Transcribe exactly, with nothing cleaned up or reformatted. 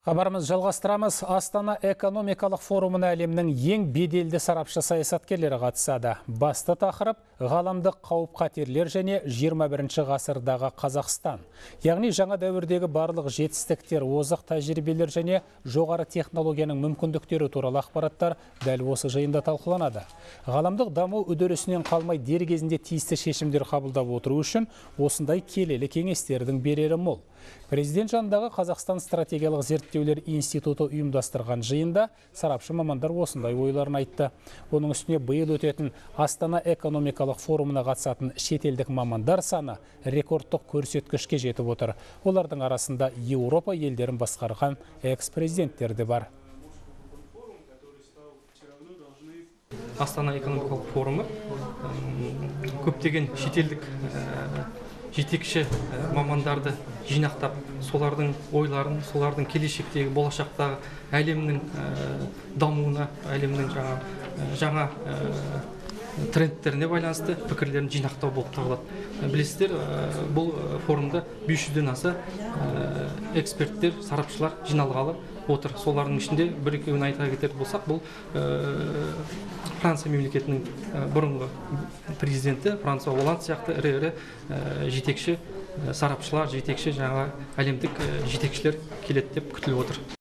Хабарымыз жалғастырамыз. Астана экономикалық форумына әлемнің ең беделді сарапшы саясаткерлері қатысады. Басты тақырып ғаламдық қауіп-қатерлер және жиырма бірінші ғасырдағы Қазақстан. Яғни жаңа дәуірдегі барлық жетістіктер, озық тәжірибелер және жоғары технологияның мүмкіндіктері туралы ақпараттар дәл осы жиында талқыланады. Ғаламдық даму үдерісінен қалмай дер кезінде тиісті шешімдер қабылдап отыру үшін осындай келелі кеңестердің берері мол. Президент жанындағы Қазақстан стратегиялық зерттеулер институты ұйымдастырған жиында сарапшы мамандар осындай ойларын айтты. Оның үстіне биыл өтетін Астана экономикалық форумына қатысатын шетелдік мамандар саны рекордтық көрсеткішке жетіп отыр. Олардың арасында Еуропа елдерін басқарған экс-президенттер де бар. Астана экономикалық форумы көптеген шетелдік жетекші мамандарды жинақтап, солардың ойларын, солардың келешектегі, болашақтағы әлемнің дамуына, әлемнің жаңа, жаңа трендтеріне байланысты пікірлерін жинақтау болып табылады. Білесіздер, бұл форумда бес жүзден аса эксперттер, сарапшылар жиналғалы отыр. Солардың ішінде бір екеуін айта кетер болсақ, бұл Франция мемлекетінің бұрынғы президенті Франсуа Олланд сияқты ірі-ірі жетекші сарапшылар, жетекші жаңа әлемдік жетекшілер келеді деп күтіліп отыр.